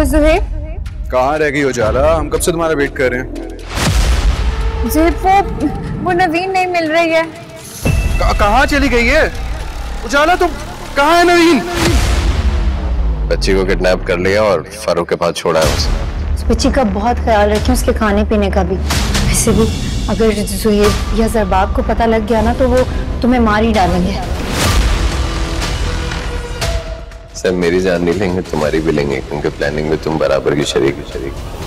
Hello Zuheb. कहाँ रह गई उजाला? हम कब से तुम्हारा वेट कर रहे हैं। जुहेब वो नवीन नहीं मिल रही है। कहाँ चली गई है उजाला? तुम कहाँ है नवीन? बच्ची को किडनैप कर लिया और फारूक के पास छोड़ा है उसे। उस बच्ची का बहुत ख्याल रखें, उसके खाने पीने का भी। वैसे भी अगर जुहेब या जरबाब को पता लग गया ना तो वो तुम्हें मार ही डालेंगे। सब मेरी जान नहीं लेंगे, तुम्हारी भी लेंगे, क्योंकि प्लानिंग में तुम बराबर की शरीक।